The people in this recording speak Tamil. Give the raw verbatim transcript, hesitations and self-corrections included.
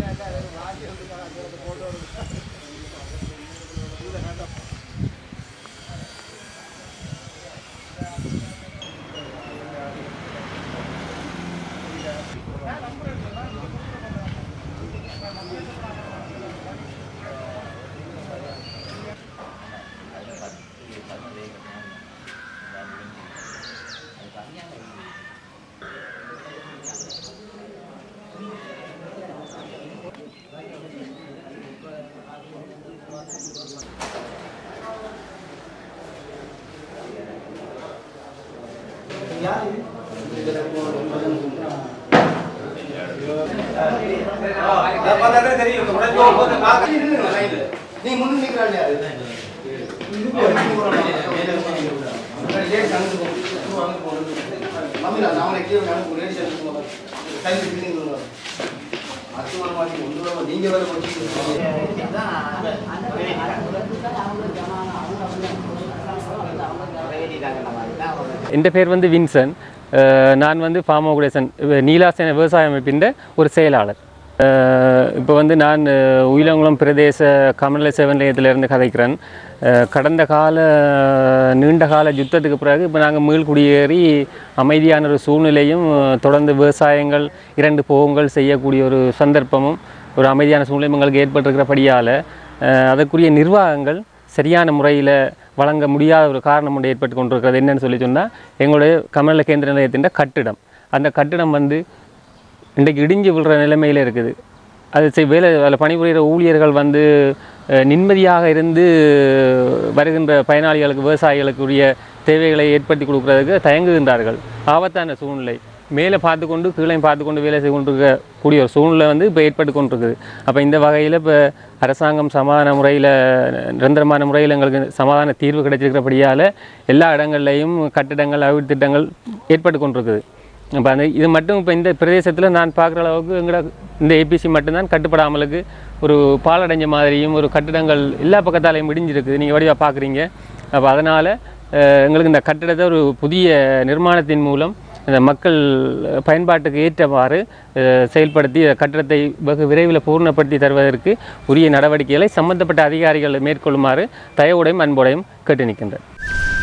நீ முன்னு நிக்கிறானே அது இது லேட் கணக்கு வாங்க போறது மம்மில நாம கீழ கணக்கு லேட் செய்யணும் டைம் பிடினிங் பண்ணுவோம் அத்துவர மாதிரி ஒன்றுல நீங்க வேற போறீங்க என் பேர் வந்து வின்சன். நான் வந்து ஃபார்ம் ஆர்கனைசேஷன் நீலாசேன விவசாய அமைப்பின் ஒரு செயலாளர். இப்போ வந்து நான் உயிலங்குளம் பிரதேச கமநல சேவை நிலையத்திலிருந்து கதைக்கிறேன். கடந்த கால நீண்ட கால யுத்தத்துக்கு பிறகு இப்போ நாங்கள் மீள் குடியேறி அமைதியான ஒரு சூழ்நிலையும் தொடர்ந்து விவசாயங்கள் இரண்டு போகங்கள் செய்யக்கூடிய ஒரு சந்தர்ப்பமும் ஒரு அமைதியான சூழ்நிலையும் எங்களுக்கு ஏற்பட்டிருக்கிறபடியால் அதற்குரிய நிர்வாகங்கள் சரியான முறையில் வழங்க முடியாத ஒரு காரணம் ஒன்று ஏற்பட்டு கொண்டிருக்கிறது. என்னென்னு சொல்லி சொன்னால் எங்களுடைய கமநல கேந்திர நிலையத்தின் கட்டிடம், அந்த கட்டிடம் வந்து இன்றைக்கு இடிஞ்சு விழுற நிலைமையில் இருக்குது. அது செய் வேலை அதில் பணிபுரிகிற ஊழியர்கள் வந்து நிம்மதியாக இருந்து வருகின்ற பயனாளிகளுக்கு விவசாயிகளுக்குரிய தேவைகளை ஏற்படுத்தி கொடுக்குறதுக்கு தயங்குகின்றார்கள். ஆபத்தான சூழ்நிலை, மேலே பார்த்து கொண்டு கீழே பார்த்து கொண்டு வேலை செய்து கொண்டிருக்கக்கூடிய ஒரு சூழ்நிலை வந்து இப்போ ஏற்பட்டு கொண்டிருக்குது. அப்போ இந்த வகையில் இப்போ அரசாங்கம் சமாதான முறையில் நிரந்தரமான முறையில் எங்களுக்கு சமாதான தீர்வு கிடைச்சிருக்கிறபடியால் எல்லா இடங்கள்லையும் கட்டிடங்கள் அபிவிருத்தி திட்டங்கள் ஏற்பட்டு கொண்டிருக்குது. இப்போ அந்த இது மட்டும் இப்போ இந்த பிரதேசத்தில் நான் பார்க்குற அளவுக்கு எங்களோட இந்த ஏபிசி மட்டும்தான் கட்டுப்படாமலுக்கு ஒரு பாலடைஞ்ச மாதிரியும் ஒரு கட்டிடங்கள் எல்லா பக்கத்தாலையும் முடிஞ்சிருக்குது, நீங்கள் வடிவாக பார்க்குறீங்க. அப்போ அதனால் எங்களுக்கு இந்த கட்டிடத்தை ஒரு புதிய நிர்மாணத்தின் மூலம் இந்த மக்கள் பயன்பாட்டுக்கு ஏற்றவாறு செயல்படுத்தி கட்டிடத்தை வெகு விரைவில் பூர்ணப்படுத்தி தருவதற்கு உரிய நடவடிக்கைகளை சம்பந்தப்பட்ட அதிகாரிகள் மேற்கொள்ளுமாறு தயவுடையும் அன்போடையும் கேட்டு நிற்கின்றனர்.